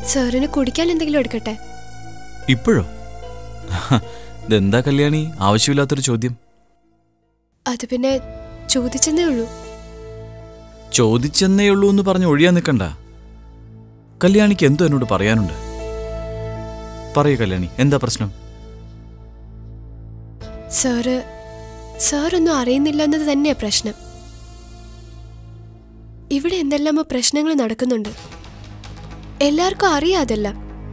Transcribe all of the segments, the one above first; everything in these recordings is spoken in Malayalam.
സാറിന് കുടിക്കാൻ എന്തെങ്കിലും എടുക്കട്ടെ? ഇപ്പോഴോ? ഇതെന്താ കല്യാണി ആവശ്യമില്ലാത്തൊരു ചോദ്യം? അത് പിന്നെ ചോദിച്ചെന്നേ ഉള്ളൂ. ചോദിച്ചെന്നേ ഉള്ളൂ എന്ന് പറഞ്ഞ് ഒഴിയാൻ നിൽക്കണ്ട. കല്യാണിക്ക് എന്തോ എന്നോട് പറയാനുണ്ട്. പറയൂ കല്യാണി, എന്താ പ്രശ്നം? സാറൊന്നും അറിയുന്നില്ല എന്നത് തന്നെയാ പ്രശ്നം. ഇവിടെ എന്തെല്ലാമോ പ്രശ്നങ്ങൾ നടക്കുന്നുണ്ട്. എല്ലാവർക്കും അറിയാതല്ല,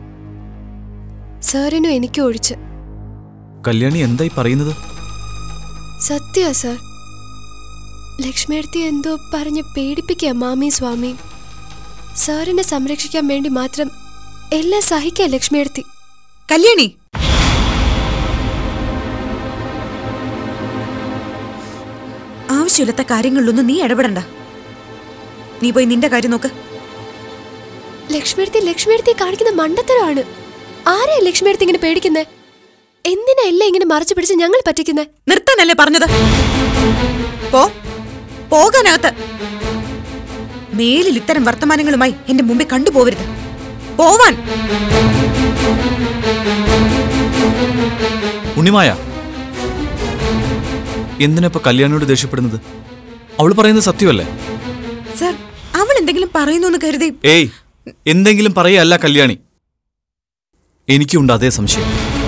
സാറിനും എനിക്കും ഒഴിച്ച്. കല്യാണി എന്തായി പറയുന്നത്? സത്യാ സാർ. ലക്ഷ്മിയെടുത്തി എന്തോ പറഞ്ഞ് പേടിപ്പിക്കുക മാമിയും സ്വാമിയും. സാറിനെ സംരക്ഷിക്കാൻ വേണ്ടി മാത്രം എല്ലാം സഹിക്കുക ലക്ഷ്മിയെടുത്തി. കല്യാണി, ആവശ്യമില്ലാത്ത കാര്യങ്ങളിലൊന്നും നീ ഇടപെടണ്ട. നീ പോയി നിന്റെ കാര്യം നോക്ക്. ലക്ഷ്മിയെടുത്തി കാണിക്കുന്ന മണ്ടത്തരമാണ്. ആരെയാ ലക്ഷ്മിയെടുത്തി ഇങ്ങനെ പേടിക്കുന്നേ? എന്തിനാ എല്ലാം ഇങ്ങനെ മറച്ചു പിടിച്ച് ഞങ്ങൾ പറ്റിക്കുന്നേ? നിർത്താനല്ലേ പറഞ്ഞത്? പോകാനകത്ത്. മേലിൽ ഇത്തരം വർത്തമാനങ്ങളുമായി എന്റെ മുമ്പിൽ കണ്ടുപോവരുത്. പോവാൻ. ഉണ്ണിമായ, എന്തിനാ കല്യാണിയോട് ദേഷ്യപ്പെടുന്നത്? അവൾ പറയുന്നത് സത്യമല്ലേ? സർ, അവൾ എന്തെങ്കിലും പറയുന്നു കരുതി. ഏയ്, എന്തെങ്കിലും പറയല്ല കല്യാണി. എനിക്കുണ്ട് അതേ സംശയം.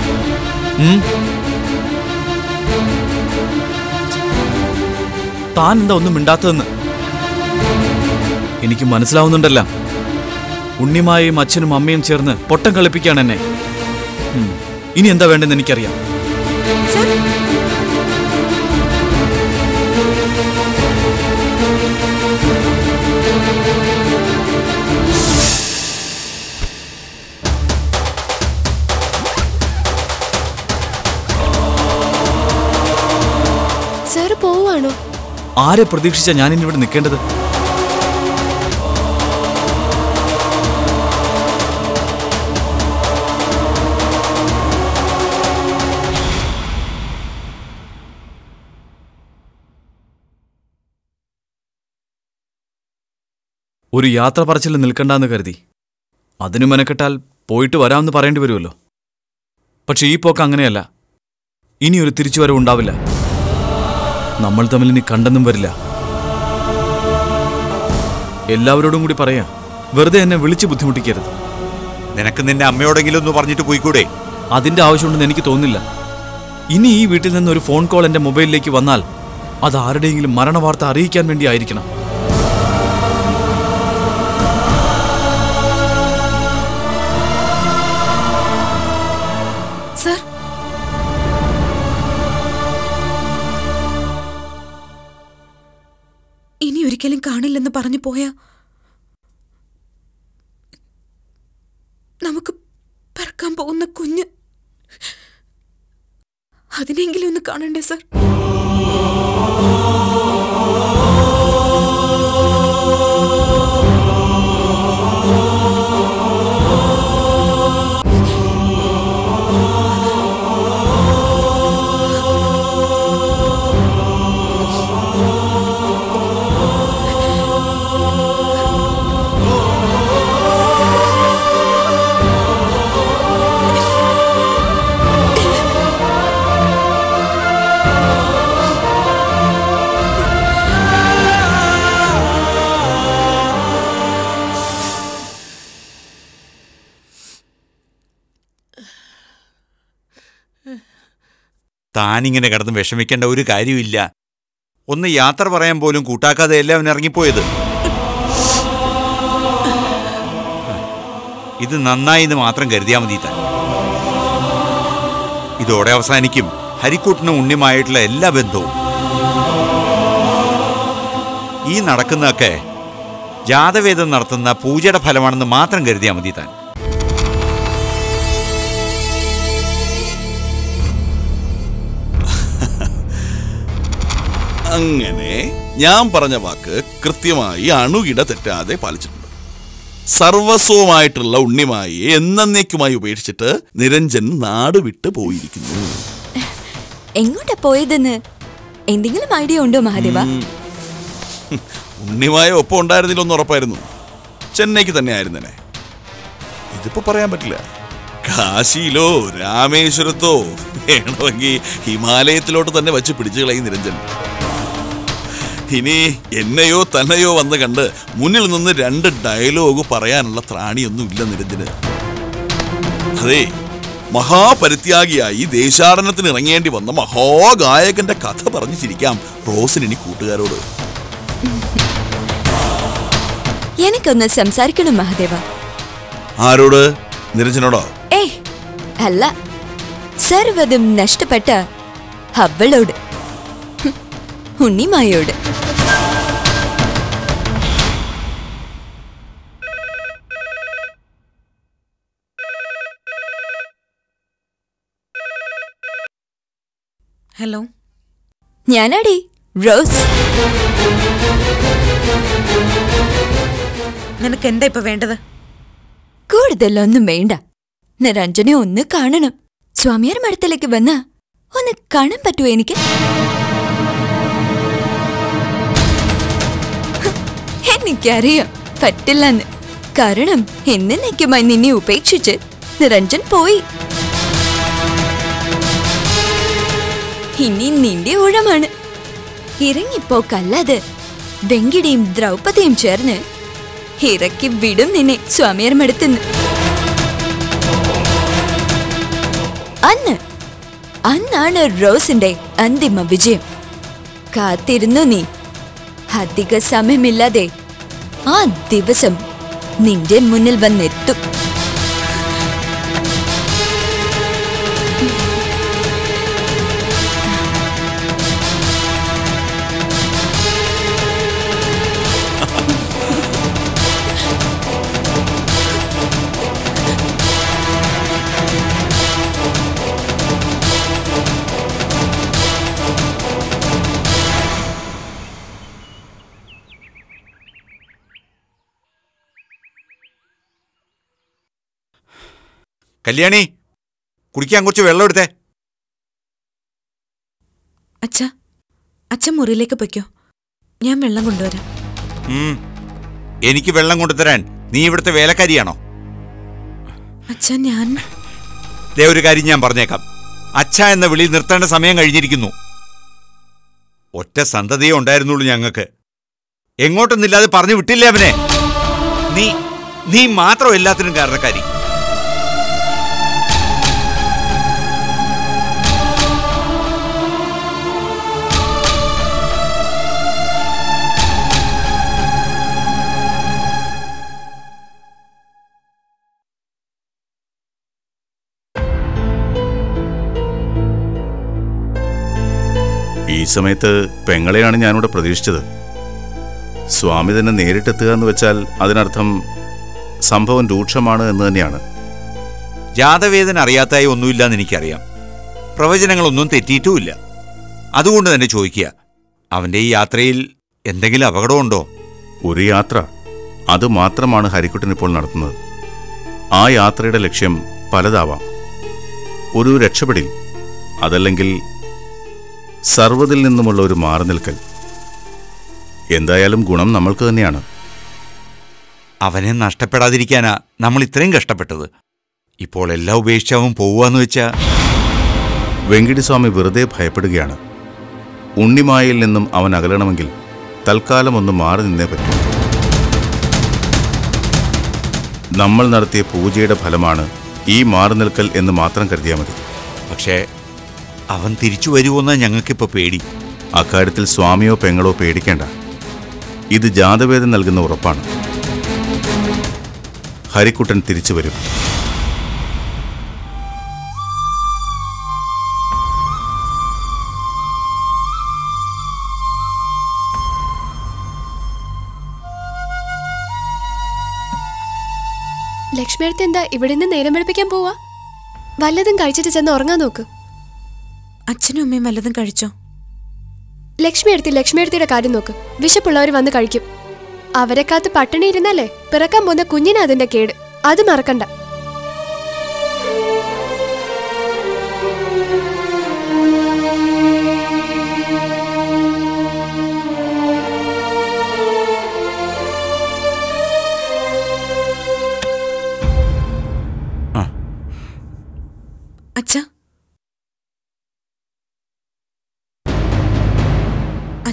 താൻ എന്താ ഒന്നും മിണ്ടാത്തതെന്ന് എനിക്ക് മനസ്സിലാവുന്നുണ്ടല്ല. ഉണ്ണിമായും അച്ഛനും അമ്മയും ചേർന്ന് പൊട്ടം കളിപ്പിക്കുകയാണ് എന്നെ. ഇനി എന്താ വേണ്ടെന്ന് എനിക്കറിയാം. സാർ പോവാണോ? ആരെ പ്രതീക്ഷിച്ചാ ഞാനിനി ഇവിടെ നിൽക്കേണ്ടത്? ഒരു യാത്ര പറച്ചിൽ നിൽക്കണ്ടെന്ന് കരുതി. അതിനു മെനക്കെട്ടാൽ പോയിട്ട് വരാമെന്ന് പറയേണ്ടി വരുമല്ലോ. പക്ഷെ ഈ പോക്ക് അങ്ങനെയല്ല. ഇനിയൊരു തിരിച്ചുവരവ് ഉണ്ടാവില്ല. നമ്മൾ തമ്മിൽ ഇനി കണ്ടെന്നും വരില്ല. എല്ലാവരോടും കൂടി പറയാ, വെറുതെ എന്നെ വിളിച്ച് ബുദ്ധിമുട്ടിക്കരുത്. നിനക്ക് നിന്റെ അമ്മയോടെങ്കിലും ഒന്ന് പറഞ്ഞിട്ട് പോയിക്കൂടെ? അതിന്റെ ആവശ്യമുണ്ടെന്ന് എനിക്ക് തോന്നുന്നില്ല. ഇനി ഈ വീട്ടിൽ നിന്ന് ഒരു ഫോൺ കോൾ എന്റെ മൊബൈലിലേക്ക് വന്നാൽ അത് ആരുടെയെങ്കിലും മരണവാർത്ത അറിയിക്കാൻ വേണ്ടി ആയിരിക്കണം. ഇനി ഒരിക്കലും കാണില്ലെന്ന് പറഞ്ഞു പോയാ നമുക്ക് പിറക്കാൻ പോകുന്ന കുഞ്ഞ്, അതിനെങ്കിലും ഒന്ന് കാണണ്ടേ സർ? താനിങ്ങനെ കിടന്ന് വിഷമിക്കേണ്ട ഒരു കാര്യമില്ല. ഒന്ന് യാത്ര പറയാൻ പോലും കൂട്ടാക്കാതെ അല്ലേ അവൻ ഇറങ്ങിപ്പോയത്. ഇത് നന്നായി എന്ന് മാത്രം കരുതിയാൽ മതി താൻ. ഇതോടെ അവസാനിക്കും ഹരിക്കൂട്ടിനും ഉണ്ണിയുമായിട്ടുള്ള എല്ലാ ബന്ധവും. ഈ നടക്കുന്നതൊക്കെ ജാതവേദം നടത്തുന്ന പൂജയുടെ ഫലമാണെന്ന് മാത്രം കരുതിയാൽ മതി താൻ. അങ്ങനെ ഞാൻ പറഞ്ഞ വാക്ക് കൃത്യമായി അണുകിട തെറ്റാതെ പാലിച്ചിട്ടുണ്ട്. സർവസ്വമായിട്ടുള്ള ഉണ്ണിമായി എന്നേക്കുമായി ഉപേക്ഷിച്ചിട്ട് നിരഞ്ജൻ നാട് വിട്ട് പോയിരിക്കുന്നു. എങ്ങോട്ടാ പോയതെന്ന് എന്തെങ്കിലും ഐഡിയ ഉണ്ടോ മഹാദേവ? ഉണ്ണിമായ ഒപ്പം ഉണ്ടായിരുന്നില്ലെന്ന് ഉറപ്പായിരുന്നു. ചെന്നൈക്ക് തന്നെ ആയിരുന്നേ. ഇതിപ്പോ പറയാൻ പറ്റില്ല. കാശിയിലോ രാമേശ്വരത്തോ വേണമെങ്കിൽ ഹിമാലയത്തിലോട്ട് തന്നെ വച്ച് പിടിച്ചു കളയും നിരഞ്ജൻ. ഇനി എന്നെയോ തന്നെയോ വന്ന് കണ്ട് മുന്നിൽ നിന്ന് 2 ഡയലോഗ് പറയാനുള്ള ത്രാണിയൊന്നും ഇല്ല നിരഞ്ജന്. അതെ, മഹാപരിത്യാഗിയായി ദേശാടനത്തിന് ഇറങ്ങേണ്ടി വന്ന മഹാഗായകന്റെ കഥ പറഞ്ഞു ചിരിക്കാം റോസിനി കൂട്ടുകാരോട്. എനിക്കൊന്ന് സംസാരിക്കണം മഹാദേവ. ആരോട്? നിരഞ്ജനോടോ? ഏയ് അല്ല, സർവ്വതും നഷ്ടപ്പെട്ട അവളോട്, ഉണ്ണിമായോട്. Hello, ഞാനാടി rose. നിനക്ക് എന്താ ഇപ്പൊ വേണ്ടത്? കൂടുതലൊന്നും വേണ്ട. നിരഞ്ജനെ ഒന്ന് കാണണം. സ്വാമിയാർ മഠത്തിലേക്ക് വന്ന ഒന്ന് കാണാൻ പറ്റുമോ എനിക്ക്? എനിക്കറിയാം പറ്റില്ലെന്ന്. കാരണം എന്നേക്കുമായി നിന്നെ ഉപേക്ഷിച്ച് നിരഞ്ജൻ പോയി. ഇനി നിന്റെ ഊഴമാണ്. ഇറങ്ങിപ്പോക്കല്ലാതെ വെങ്കിടിയും ദ്രൗപദിയും ചേർന്ന് ഇറക്കി വിടും നിന്നെ സ്വാമിയാർ മഠത്തുനിന്ന്. അന്നാണ് റോസിന്റെ അന്തിമ വിജയം. കാത്തിരുന്നു നീ. അധിക സമയമില്ലാതെ ആ ദിവസം നിന്റെ മുന്നിൽ വന്നെത്തും. കല്യാണി, കുടിക്കാൻ കുറച്ച് വെള്ളം എടുത്തേ. അച്ഛൻ മുറിയിലേക്ക് പൊയ്ക്കോ, ഞാൻ വെള്ളം കൊണ്ടുവരാം. എനിക്ക് വെള്ളം കൊണ്ടുതരാൻ നീ ഇവിടുത്തെ വേലക്കാരിയാണോ? ഞാൻ ഒരു കാര്യം ഞാൻ പറഞ്ഞേക്കാം. അച്ഛ എന്ന വിളി നിർത്തേണ്ട സമയം കഴിഞ്ഞിരിക്കുന്നു. ഒറ്റ സന്തതിയേ ഉണ്ടായിരുന്നുള്ളൂ ഞങ്ങൾക്ക്. എങ്ങോട്ടൊന്നില്ലാതെ പറഞ്ഞു വിട്ടില്ലേ അവനെ? നീ മാത്രം എല്ലാത്തിനും കാരണക്കാരി. ഈ സമയത്ത് പെങ്ങളെയാണ് ഞാനിവിടെ പ്രതീക്ഷിച്ചത്. സ്വാമി തന്നെ നേരിട്ടെത്തുക എന്ന് വെച്ചാൽ അതിനർത്ഥം സംഭവം രൂക്ഷമാണ് എന്ന് തന്നെയാണ്. ജാതവേദന അറിയാത്തായി ഒന്നുമില്ലെന്ന് എനിക്കറിയാം. പ്രവചനങ്ങളൊന്നും തെറ്റിയിട്ടുമില്ല. അതുകൊണ്ട് തന്നെ ചോദിക്കുക, അവന്റെ ഈ യാത്രയിൽ എന്തെങ്കിലും അപകടമുണ്ടോ? ഒരു യാത്ര, അത് മാത്രമാണ് ഹരിക്കുട്ടൻ ഇപ്പോൾ നടത്തുന്നത്. ആ യാത്രയുടെ ലക്ഷ്യം പലതാവാം. ഒരു രക്ഷപ്പെടിൽ, അതല്ലെങ്കിൽ സർവ്വതിൽ നിന്നുമുള്ള ഒരു മാറി നിൽക്കൽ. എന്തായാലും ഗുണം നമ്മൾക്ക് തന്നെയാണ്. അവനെ നഷ്ടപ്പെടാതിരിക്കാനാ നമ്മൾ ഇത്രയും കഷ്ടപ്പെട്ടത്. ഇപ്പോൾ എല്ലാം ഉപേക്ഷിച്ചവൻ പോവാന്ന് വെച്ചാ വെങ്കിടിസ്വാമി വെറുതെ ഭയപ്പെടുകയാണ്. ഉണ്ണിമായയിൽ നിന്നും അവൻ അകലണമെങ്കിൽ തൽക്കാലം ഒന്ന് മാറി നിന്നേ പറ്റൂ. നമ്മൾ നടത്തിയ പൂജയുടെ ഫലമാണ് ഈ മാറി നിൽക്കൽ എന്ന് മാത്രം കരുതിയാൽ മതി. പക്ഷേ അവൻ തിരിച്ചു വരുമോന്നാ ഞങ്ങൾക്കിപ്പോൾ പേടി. അക്കാര്യത്തിൽ സ്വാമിയോ പെങ്ങളോ പേടിക്കേണ്ട. ഇത് ജാതവേദം നൽകുന്ന ഉറപ്പാണ്. ഹരിക്കുട്ടൻ തിരിച്ചു വരും. ലക്ഷ്മിയടുത്ത് എന്താ ഇവിടെ നിന്ന് നേരം വെളുപ്പിക്കാൻ പോവാ? വല്ലതും കഴിച്ചിട്ട് ചെന്ന് ഉറങ്ങാൻ നോക്ക്. അച്ഛനും അമ്മയും വല്ലതും കഴിച്ചോ? ലക്ഷ്മിയടുത്തിയുടെ കാര്യം നോക്ക്. വിശപ്പുള്ളവർ വന്ന് കഴിക്കും. അവരെ കാത്ത് പട്ടിണി ഇരുന്നാലേ പിറക്കാൻ പോകുന്ന കുഞ്ഞിന് അതിന്റെ കേട്. അത് മറക്കണ്ട.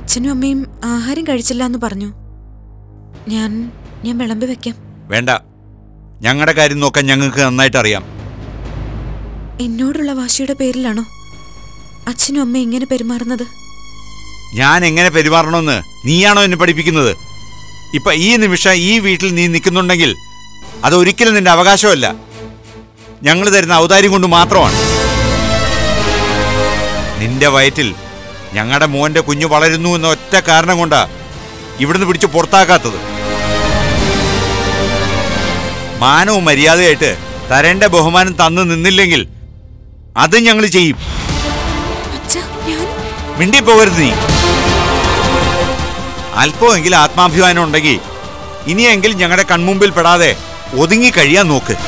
അച്ഛനും അമ്മയും ആഹാരം കഴിച്ചില്ല എന്ന് പറഞ്ഞു. ഞാൻ വിളമ്പി വെക്കാം. വേണ്ട, ഞങ്ങളുടെ കാര്യം നോക്കാൻ ഞങ്ങൾക്ക് നന്നായിട്ട് അറിയാം. എന്നോടുള്ള വാശിയുടെ പേരിലാണോ അച്ഛനും അമ്മയും ഇങ്ങനെ പെരുമാറുന്നത്? ഞാൻ എങ്ങനെ പെരുമാറണമെന്ന് നീയാണോ എന്നെ പഠിപ്പിക്കുന്നത്? ഇപ്പൊ ഈ നിമിഷം ഈ വീട്ടിൽ നീ നിൽക്കുന്നുണ്ടെങ്കിൽ അതൊരിക്കലും നിന്റെ അവകാശമല്ല, ഞങ്ങൾ തരുന്ന ഔദാര്യം കൊണ്ട് മാത്രമാണ്. നിന്റെ വയറ്റിൽ ഞങ്ങളുടെ മോന്റെ കുഞ്ഞു വളരുന്നു എന്ന ഒറ്റ കാരണം കൊണ്ടാ ഇവിടുന്ന് പിടിച്ച് പുറത്താക്കാത്തത്. മാനവും മര്യാദയായിട്ട് തരേണ്ട ബഹുമാനം തന്നു നിന്നില്ലെങ്കിൽ അത് ഞങ്ങൾ ചെയ്യും. മിണ്ടിപ്പോകരുത് നീ. അല്പമെങ്കിലും ആത്മാഭിമാനം ഉണ്ടെങ്കിൽ ഇനിയെങ്കിലും ഞങ്ങളുടെ കൺമുമ്പിൽ പെടാതെ ഒതുങ്ങി കഴിയാൻ നോക്ക്.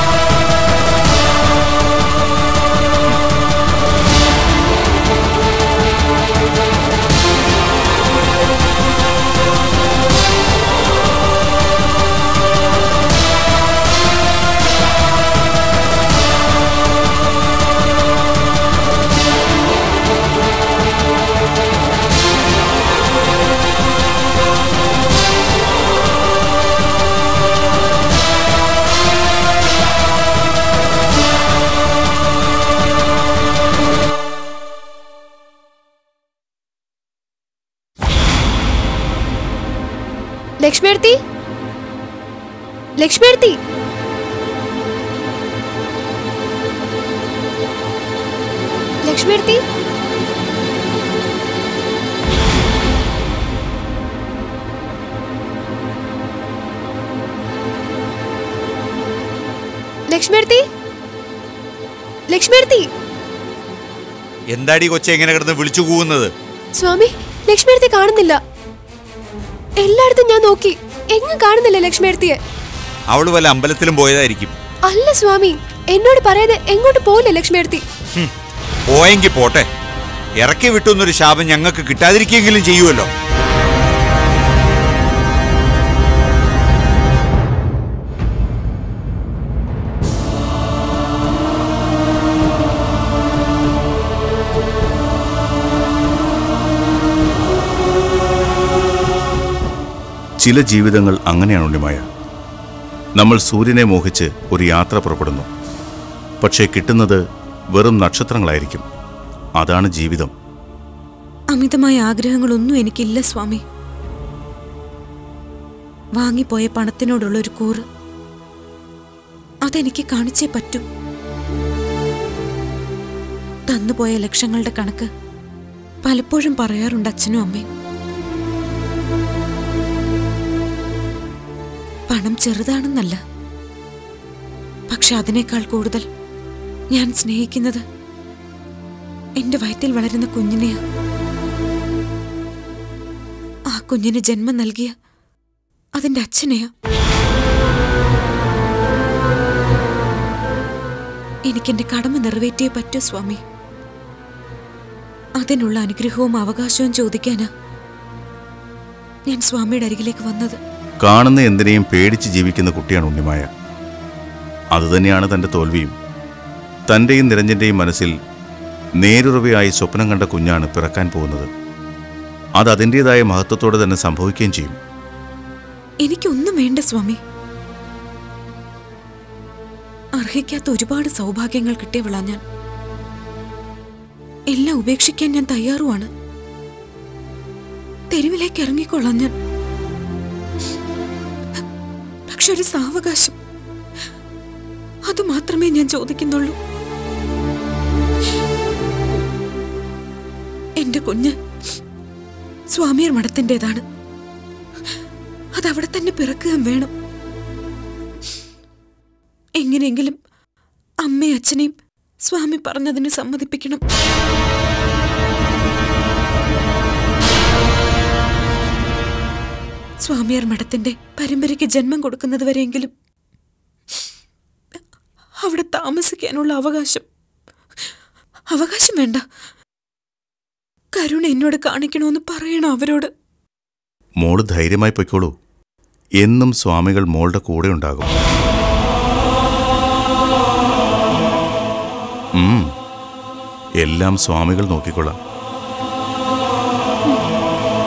ലക്ഷ്മിയെടുത്തി, ലക്ഷ്മിയെടുത്തി, ലക്ഷ്മിയെടുത്തി, ലക്ഷ്മിയെടുത്തി, ലക്ഷ്മിയെടുത്തി. എന്താടി കൊച്ചെ എങ്ങനെ കിടന്ന് വിളിച്ചു കൂവുന്നത്? സ്വാമി, ലക്ഷ്മിയെടുത്തി കാണുന്നില്ല. എല്ലായിടത്തും ഞാൻ നോക്കി, എങ്ങും കാണുന്നില്ല ലക്ഷ്മിയെടുത്തിയെ. അവള് വല്ല അമ്പലത്തിലും പോയതായിരിക്കും. അല്ല സ്വാമി, എന്നോട് പറയാതെ എങ്ങോട്ട് പോയില്ല ലക്ഷ്മിയെടുത്തി. പോയെങ്കിൽ പോട്ടെ, ഇറക്കി വിട്ടുന്നൊരു ശാപം ഞങ്ങൾക്ക് കിട്ടാതിരിക്കെങ്കിലും ചെയ്യുമല്ലോ. ചില ജീവിതങ്ങൾ അങ്ങനെയാണ് ഉണ്ണിമായ. നമ്മൾ സൂര്യനെ മോഹിച്ച് ഒരു യാത്ര പുറപ്പെടുന്നു. പക്ഷേ കിട്ടുന്നത് വെറും നക്ഷത്രങ്ങളായിരിക്കും. അതാണ് ജീവിതം. അമിതമായ ആഗ്രഹങ്ങളൊന്നും എനിക്കില്ല സ്വാമി. വാങ്ങിപ്പോയ പണത്തിനോടുള്ള ഒരു കൂറ് അതെനിക്ക് കാണിച്ചേ പറ്റൂ. തന്നുപോയ ലക്ഷങ്ങളുടെ കണക്ക് പലപ്പോഴും പറയാറുണ്ട് അച്ഛനും അമ്മയും. പണം ചെറുതാണെന്നല്ല, പക്ഷെ അതിനേക്കാൾ കൂടുതൽ ഞാൻ സ്നേഹിക്കുന്നത് എന്റെ വയറ്റിൽ വളരുന്ന കുഞ്ഞിനെയാ. ആ കുഞ്ഞിന് ജന്മം നൽകിയ അതിന്റെ അച്ഛനെയാ. എനിക്കെന്റെ കടമ നിറവേറ്റിയേ പറ്റൂ സ്വാമി. അതിനുള്ള അനുഗ്രഹവും അവകാശവും ചോദിക്കാനാ ഞാൻ സ്വാമിയുടെ അരികിലേക്ക് വന്നത്. കാണുന്ന എന്തിനേയും പേടിച്ച് ജീവിക്കുന്ന കുട്ടിയാണ് ഉണ്ണിമായ. അതുതന്നെയാണ് തൻ്റെ തോൽവിയും. തൻ്റെയും നിരഞ്ജൻ്റെയും മനസ്സിൽ നേരുറവയായി സ്വപ്നം കണ്ട കുഞ്ഞാണ് പിറക്കാൻ പോകുന്നത്. അത് അതിൻ്റെതായ മഹത്വത്തോടെ തന്നെ സംഭവിക്കുകയും ചെയ്യും. എനിക്കൊന്നും വേണ്ട സ്വാമി. അർഹിക്കാത്ത ഒരുപാട് സൗഭാഗ്യങ്ങൾ കിട്ടിയവളാ ഞാൻ. എല്ലാം ഉപേക്ഷിക്കാൻ ഞാൻ തയ്യാറുമാണ്. തെരുവിലേക്ക് ഇറങ്ങിക്കൊള്ളാം ഞാൻ. പക്ഷെ ഒരു സാവകാശം, അത് മാത്രമേ ഞാൻ ചോദിക്കുന്നുള്ളൂ. എന്റെ കുഞ്ഞ് സ്വാമിയർ മഠത്തിൻ്റെതാണ്. അതവിടെ തന്നെ പിറക്കുകയും വേണം. എങ്ങനെയെങ്കിലും അമ്മയും അച്ഛനെയും സ്വാമി പറഞ്ഞതിന് സമ്മതിപ്പിക്കണം. സ്വാമിയാർ മഠത്തിന്റെ പരമ്പരയ്ക്ക് ജന്മം കൊടുക്കുന്നത് വരെയെങ്കിലും അവിടെ താമസിക്കാനുള്ള അവകാശം വേണ്ട. കരുണ എന്നോട് കാണിക്കണമെന്ന് പറയണം അവരോട്. മോള് ധൈര്യമായി പൊയ്ക്കോളൂ. എന്നും സ്വാമികൾ മോളുടെ കൂടെ ഉണ്ടാകും. എല്ലാം സ്വാമികൾ നോക്കിക്കൊള്ളാം.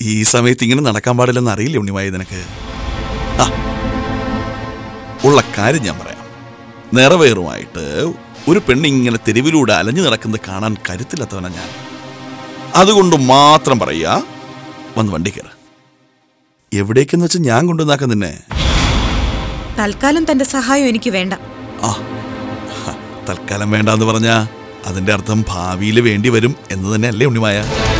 ഈ സമയത്ത് ഇങ്ങനെ നടക്കാൻ പാടില്ലെന്ന് അറിയില്ല ഉണ്ണിമായ നിനക്ക്. ആ, ഉള്ള കാര്യം ഞാൻ പറയാം. നിറവേറുമായിട്ട് ഒരു പെണ്ണിങ്ങനെ തെരുവിലൂടെ അലഞ്ഞു നടക്കുന്നത് കാണാൻ കരുത്തില്ലാത്തവനാ ഞാൻ. അതുകൊണ്ട് മാത്രം പറയാ, വന്ന് വണ്ടി കയറ. എവിടേക്കെന്ന് വെച്ചാൽ ഞാൻ കൊണ്ടുവന്നാക്കാം നിന്നെ. തൽക്കാലം തന്റെ സഹായം എനിക്ക് വേണ്ട. ആ, തൽക്കാലം വേണ്ടെന്ന് പറഞ്ഞാ അതിന്റെ അർത്ഥം ഭാവിയിൽ വേണ്ടി വരും എന്ന് തന്നെ അല്ലേ ഉണ്ണിമായ?